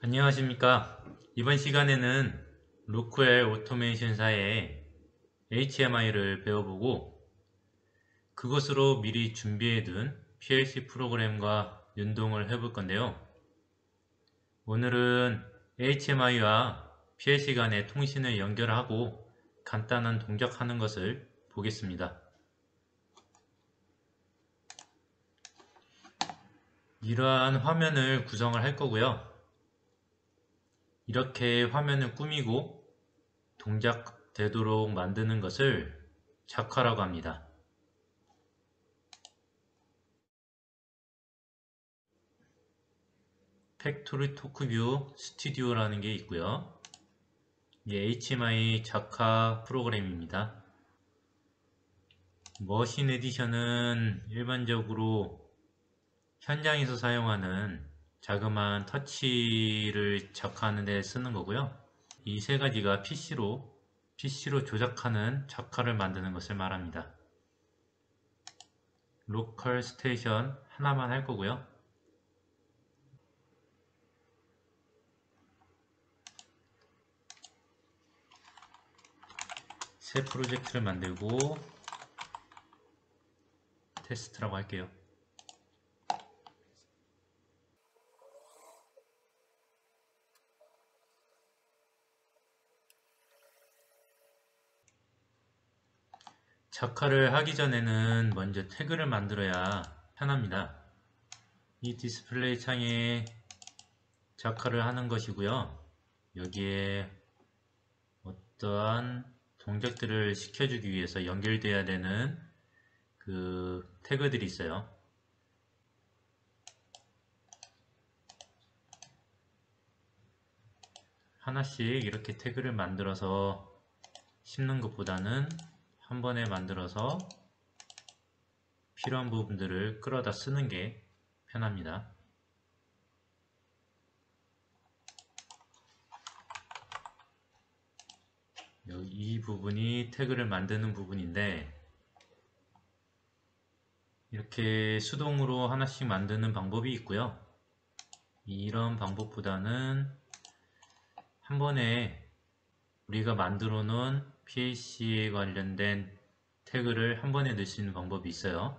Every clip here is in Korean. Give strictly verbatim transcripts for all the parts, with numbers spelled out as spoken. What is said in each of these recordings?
안녕하십니까. 이번 시간에는 로크웰 오토메이션사의 에이치엠아이를 배워보고 그것으로 미리 준비해둔 피엘씨 프로그램과 연동을 해볼 건데요. 오늘은 에이치엠아이와 피엘씨 간의 통신을 연결하고 간단한 동작하는 것을 보겠습니다. 이러한 화면을 구성을 할 거고요. 이렇게 화면을 꾸미고 동작되도록 만드는 것을 작화라고 합니다. 팩토리 토크뷰 스튜디오라는 게 있고요. 이게 에이치엠아이 작화 프로그램입니다. 머신 에디션은 일반적으로 현장에서 사용하는 자그마한 터치를 작화하는 데 쓰는 거고요. 이 세 가지가 피씨로 피씨로 조작하는 작화를 만드는 것을 말합니다. 로컬 스테이션 하나만 할 거고요. 새 프로젝트를 만들고 테스트라고 할게요. 작화를 하기 전에는 먼저 태그를 만들어야 편합니다. 이 디스플레이 창에 작화를 하는 것이고요. 여기에 어떠한 동작들을 시켜주기 위해서 연결돼야 되는 그 태그들이 있어요. 하나씩 이렇게 태그를 만들어서 심는 것보다는 한 번에 만들어서 필요한 부분들을 끌어다 쓰는 게 편합니다. 여기 이 부분이 태그를 만드는 부분인데 이렇게 수동으로 하나씩 만드는 방법이 있고요. 이런 방법보다는 한 번에 우리가 만들어 놓은 피엘씨에 관련된 태그를 한 번에 넣을 수 있는 방법이 있어요.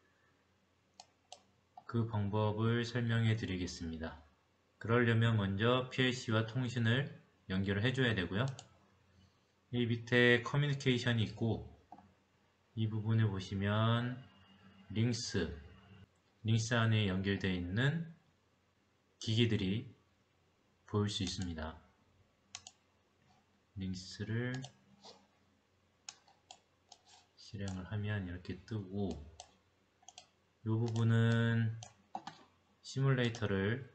그 방법을 설명해 드리겠습니다. 그러려면 먼저 피엘씨와 통신을 연결을 해줘야 되고요. 이 밑에 커뮤니케이션이 있고 이 부분을 보시면 링스, 링스 안에 연결되어 있는 기기들이 보일 수 있습니다. 링스를 실행을 하면 이렇게 뜨고 이 부분은 시뮬레이터를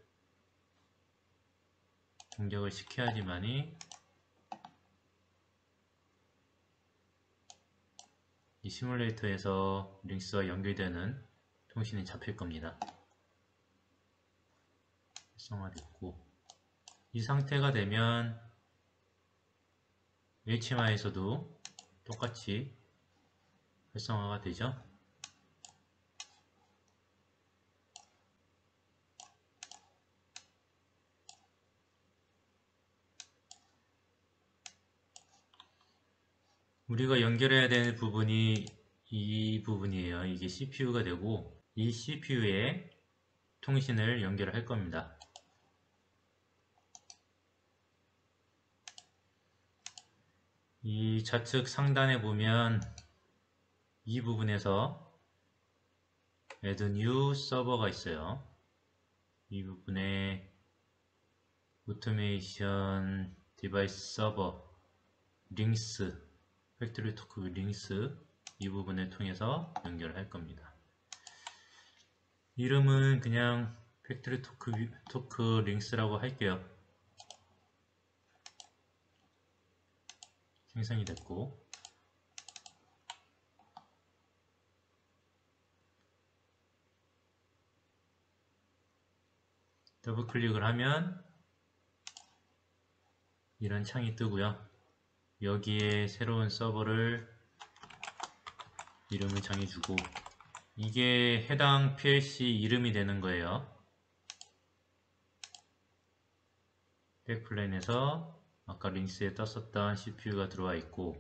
동작을 시켜야지만이 이 시뮬레이터에서 링스와 연결되는 통신이 잡힐 겁니다. 활성화됐고 이 상태가 되면 에이치엠아이에서도 똑같이 활성화가 되죠. 우리가 연결해야 되는 부분이 이 부분이에요. 이게 씨피유가 되고 이 씨피유에 통신을 연결할 겁니다. 이 좌측 상단에 보면 이 부분에서 Add New 서버가 있어요. 이 부분에 오토메이션 디바이스 서버 링스 팩토리 토크 링스 이 부분을 통해서 연결할 겁니다. 이름은 그냥 팩토리 토크, 토크 링스라고 할게요. 생성이 됐고 더블 클릭을 하면 이런 창이 뜨고요. 여기에 새로운 서버를 이름을 정해주고 이게 해당 피엘씨 이름이 되는 거예요. 백플랜에서 아까 링스에 떴었던 씨피유가 들어와 있고,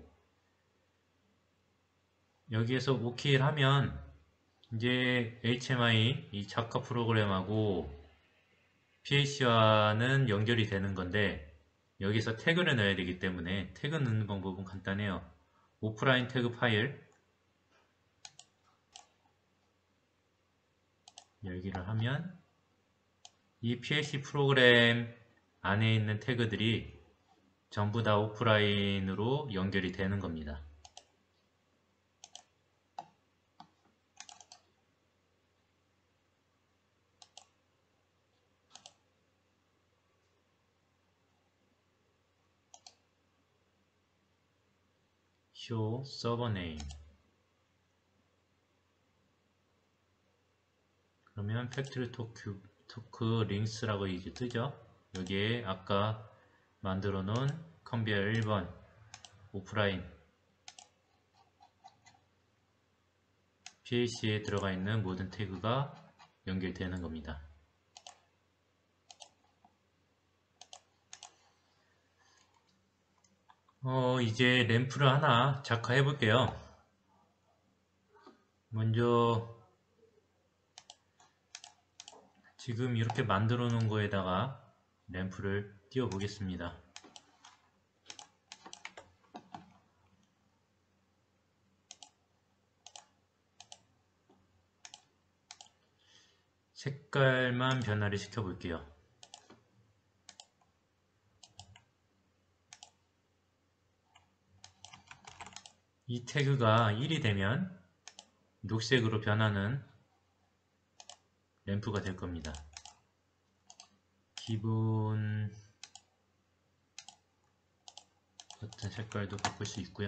여기에서 오케이를 하면 이제 에이치엠아이 이 자카 프로그램하고 피에이치와는 연결이 되는 건데, 여기서 태그를 넣어야 되기 때문에 태그 넣는 방법은 간단해요. 오프라인 태그 파일 열기를 하면 이 피엘씨 프로그램 안에 있는 태그들이 전부 다 오프라인으로 연결이 되는 겁니다. show server name. 그러면 팩토리 토크, 토크 링스라고 이제 뜨죠. 여기에 아까 만들어 놓은 컨베이어 일 번 오프라인 피에이치에 들어가 있는 모든 태그가 연결되는 겁니다. 어, 이제 램프를 하나 작화해 볼게요. 먼저 지금 이렇게 만들어 놓은 거에다가 램프를 띄워 보겠습니다. 색깔만 변화를 시켜 볼게요. 이 태그가 일이 되면 녹색으로 변하는 램프가 될 겁니다. 기본 버튼 색깔도 바꿀 수 있고요.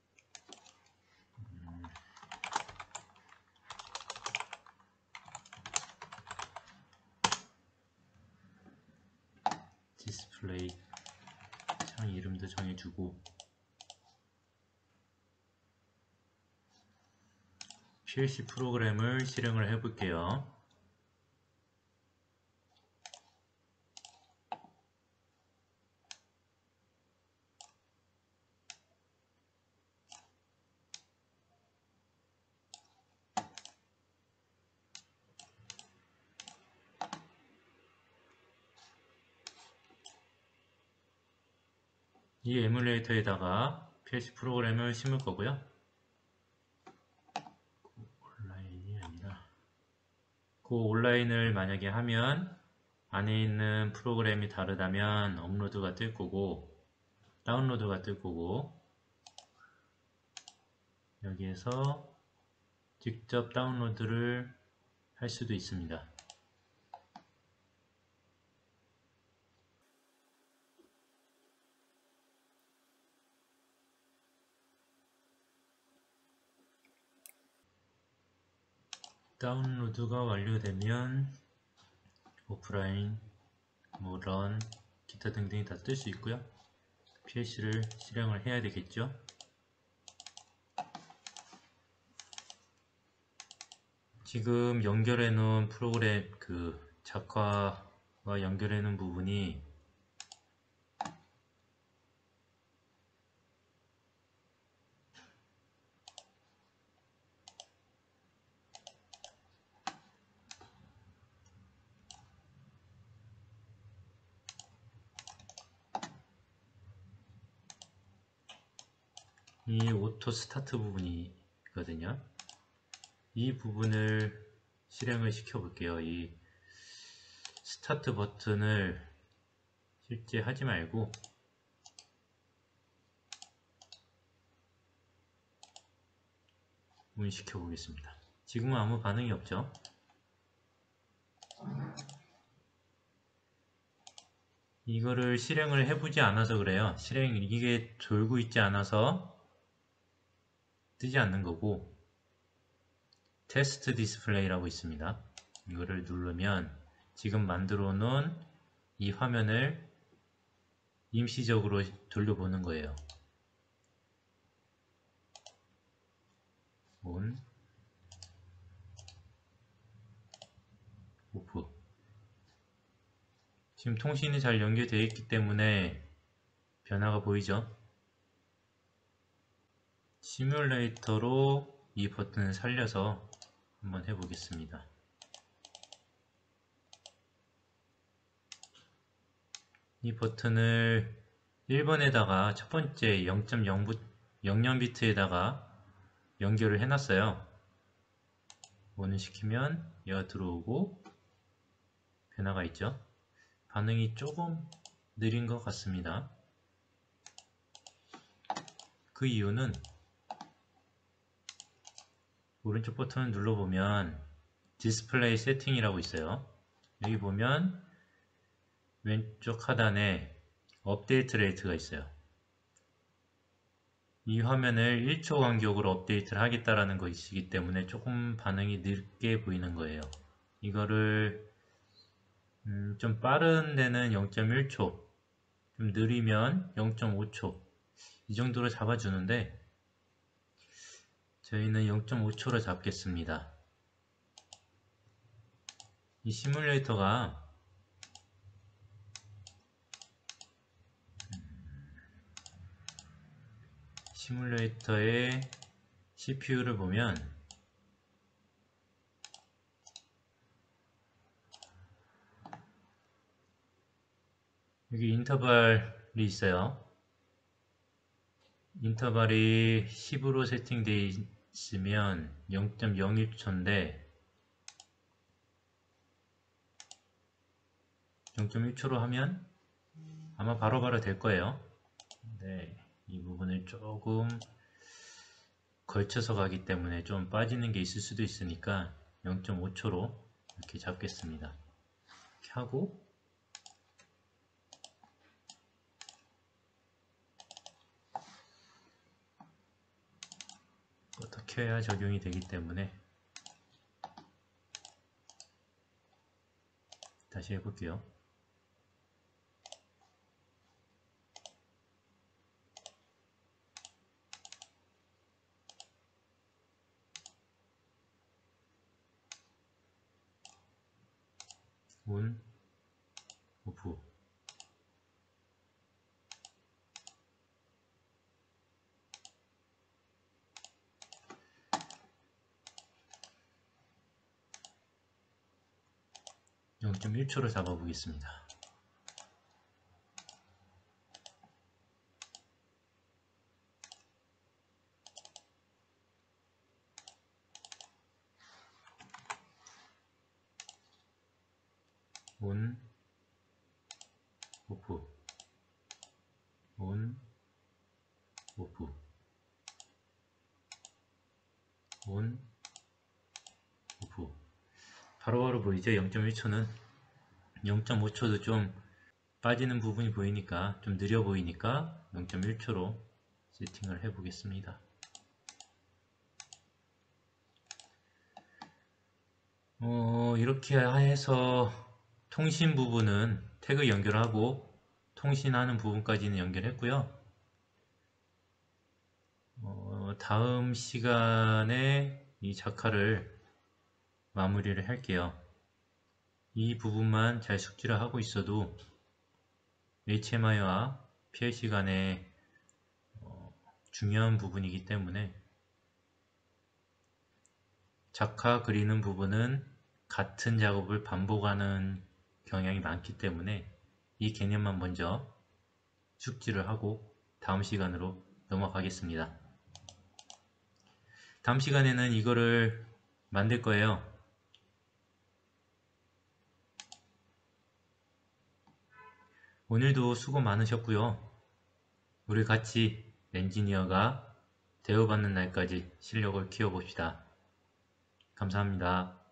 음, 디스플레이 창 이름도 정해주고, 피엘씨 프로그램을 실행을 해 볼게요. 이 에뮬레이터에다가 피엘씨 프로그램을 심을 거고요. 온라인이 아니라 그 온라인을 만약에 하면 안에 있는 프로그램이 다르다면 업로드가 뜰 거고 다운로드가 뜰 거고, 여기에서 직접 다운로드를 할 수도 있습니다. 다운로드가 완료되면 오프라인, 뭐 런, 기타 등등이 다 뜰 수 있고요. 피엘씨를 실행을 해야 되겠죠. 지금 연결해 놓은 프로그램 그 자카와 연결해 놓은 부분이 이 오토 스타트 부분이거든요. 이 부분을 실행을 시켜 볼게요. 이 스타트 버튼을 실제 하지 말고 온 시켜 보겠습니다. 지금은 아무 반응이 없죠. 이거를 실행을 해보지 않아서 그래요. 실행 이게 돌고 있지 않아서 뜨지 않는 거고, 테스트 디스플레이라고 있습니다. 이거를 누르면 지금 만들어 놓은 이 화면을 임시적으로 돌려보는 거예요. 온, 오프. 지금 통신이 잘 연결되어 있기 때문에 변화가 보이죠? 시뮬레이터로 이 버튼을 살려서 한번 해보겠습니다. 이 버튼을 일 번에다가 첫 번째 영 점 영 비트에다가 연결을 해놨어요. 원을 시키면 얘가 들어오고 변화가 있죠. 반응이 조금 느린 것 같습니다. 그 이유는 오른쪽 버튼을 눌러보면 디스플레이 세팅이라고 있어요. 여기 보면 왼쪽 하단에 업데이트 레이트가 있어요. 이 화면을 일 초 간격으로 업데이트를 하겠다라는 것이기 때문에 조금 반응이 늦게 보이는 거예요. 이거를 음, 좀 빠른 데는 영 점 일 초, 좀 느리면 영 점 오 초 이 정도로 잡아주는데 저희는 영 점 오 초로 잡겠습니다. 이 시뮬레이터가 시뮬레이터의 씨피유를 보면 여기 인터벌이 있어요. 인터벌이 십으로 세팅되어 있으면 영 점 영일 초인데 영 점 일 초로 하면 아마 바로바로 될 거예요. 네, 이 부분을 조금 걸쳐서 가기 때문에 좀 빠지는 게 있을 수도 있으니까 영 점 오 초로 이렇게 잡겠습니다. 이렇게 하고 어떻게 해야 적용이 되기 때문에 다시 해볼게요. 온, 오프. 영 점 일 초로 잡아보겠습니다. 온, 오프, 온, 오프, 온, 오프. 바로바로 보이죠? 영 점 일 초는 영 점 오 초도 좀 빠지는 부분이 보이니까 좀 느려 보이니까 영 점 일 초로 세팅을 해 보겠습니다. 어, 이렇게 해서 통신 부분은 태그 연결하고 통신하는 부분까지는 연결했고요. 어, 다음 시간에 이 자카를 마무리를 할게요. 이 부분만 잘 숙지를 하고 있어도 에이치엠아이와 피엘씨 간의 어, 중요한 부분이기 때문에 자카 그리는 부분은 같은 작업을 반복하는 경향이 많기 때문에 이 개념만 먼저 숙지를 하고 다음 시간으로 넘어가겠습니다. 다음 시간에는 이거를 만들 거예요. 오늘도 수고 많으셨고요. 우리 같이 엔지니어가 대우받는 날까지 실력을 키워봅시다. 감사합니다.